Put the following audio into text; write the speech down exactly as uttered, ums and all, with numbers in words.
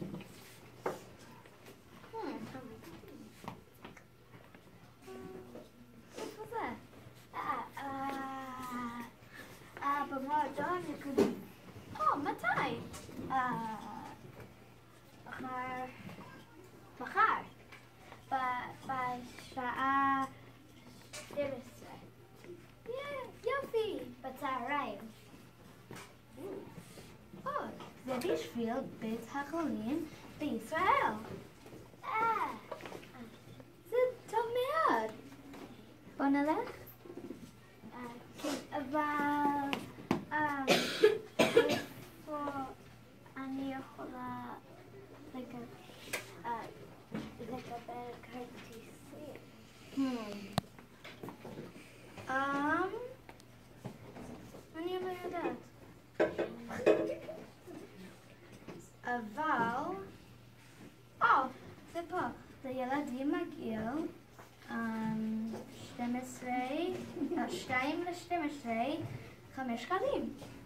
איפה זה? במועדון נקודה. או, מתי? מחר. מחר. בשעה שתים עשרה. יופי, בצהריים. או, זה בשביל בית החולים בישראל. זה טוב מאוד. בוא נלך? כן, אבל איפה אני יכולה לקבל כרטיסים? אני לא יודעת. אבל, או, זה פה, זה ילדים מגיל שתים עשרה, שתיים לשתים עשרה, חמש שקלים.